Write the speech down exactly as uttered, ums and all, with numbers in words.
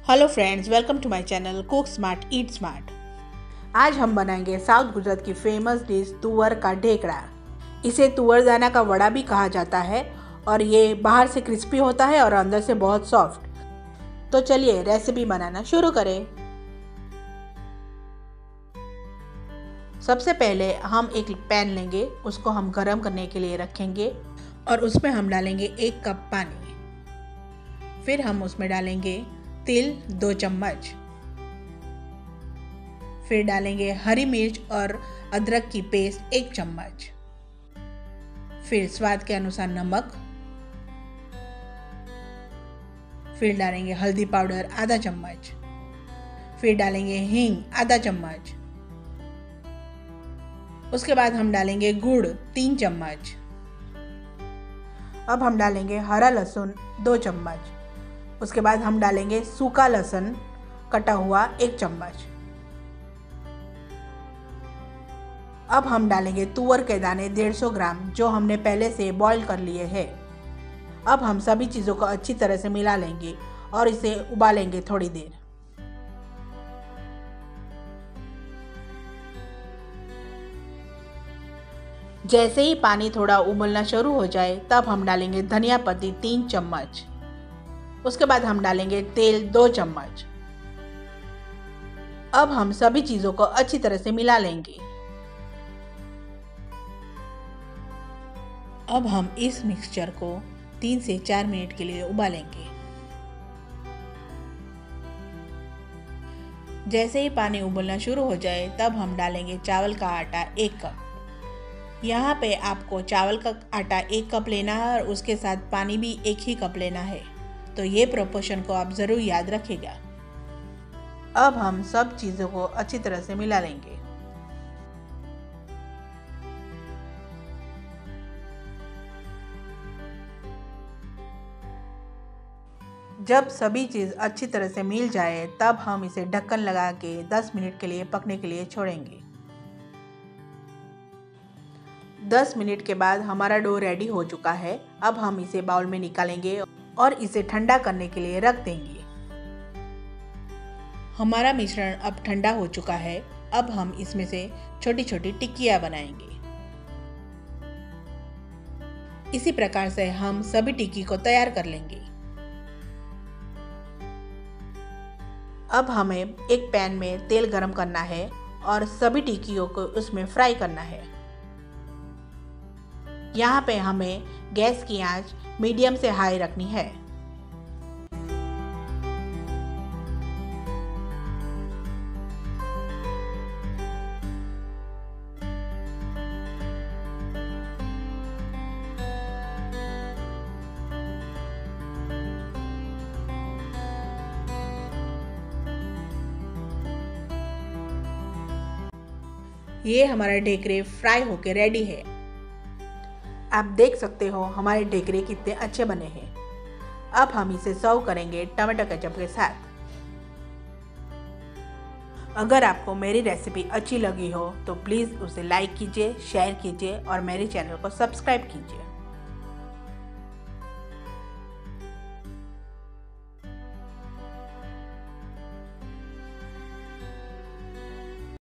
Hello friends, welcome to my channel cook smart eat smart. आज हम बनाएंगे south Gujarat की फेमस डिश तुअर का ढेकड़ा। इसे तुअर दाना का वड़ा भी कहा जाता है और ये बाहर से क्रिस्पी होता है और अंदर से बहुत सॉफ्ट। तो चलिए रेसिपी बनाना शुरू करें। सबसे पहले हम एक पैन लेंगे, उसको हम गरम करने के लिए रखेंगे और उसमें हम डालेंगे एक कप पानी। फिर हम उसमें डालेंगे तिल दो चम्मच, फिर डालेंगे हरी मिर्च और अदरक की पेस्ट एक चम्मच, फिर स्वाद के अनुसार नमक, फिर डालेंगे हल्दी पाउडर आधा चम्मच, फिर डालेंगे हींग आधा चम्मच। उसके बाद हम डालेंगे गुड़ तीन चम्मच। अब हम डालेंगे हरा लहसुन दो चम्मच। उसके बाद हम डालेंगे सूखा लहसुन कटा हुआ एक चम्मच। अब हम डालेंगे तुअर के दाने डेढ़ सौ ग्राम, जो हमने पहले से बॉईल कर लिए हैं। अब हम सभी चीज़ों को अच्छी तरह से मिला लेंगे और इसे उबालेंगे थोड़ी देर। जैसे ही पानी थोड़ा उबलना शुरू हो जाए तब हम डालेंगे धनिया पत्ती तीन चम्मच। उसके बाद हम डालेंगे तेल दो चम्मच। अब हम सभी चीज़ों को अच्छी तरह से मिला लेंगे। अब हम इस मिक्सचर को तीन से चार मिनट के लिए उबालेंगे। जैसे ही पानी उबलना शुरू हो जाए तब हम डालेंगे चावल का आटा एक कप। यहाँ पे आपको चावल का आटा एक कप लेना है और उसके साथ पानी भी एक ही कप लेना है, तो ये प्रोपोर्शन को आप ज़रूर याद रखिएगा। अब हम सब चीज़ों को अच्छी तरह से मिला लेंगे। जब सभी चीज़ अच्छी तरह से मिल जाए तब हम इसे ढक्कन लगा के दस मिनट के लिए पकने के लिए छोड़ेंगे। दस मिनट के बाद हमारा डो रेडी हो चुका है। अब हम इसे बाउल में निकालेंगे और इसे ठंडा करने के लिए रख देंगे। हमारा मिश्रण अब ठंडा हो चुका है। अब हम इसमें से छोटी छोटी टिक्कियाँ बनाएंगे। इसी प्रकार से हम सभी टिक्की को तैयार कर लेंगे। अब हमें एक पैन में तेल गरम करना है और सभी टिक्कियों को उसमें फ्राई करना है। यहाँ पे हमें गैस की आंच मीडियम से हाई रखनी है। ये हमारा ढेकरे फ्राई होके रेडी है। आप देख सकते हो हमारे ढेकरे कितने अच्छे बने हैं। अब हम इसे सर्व करेंगे टमाटो केचप के साथ। अगर आपको मेरी रेसिपी अच्छी लगी हो तो प्लीज़ उसे लाइक कीजिए, शेयर कीजिए और मेरे चैनल को सब्सक्राइब कीजिए।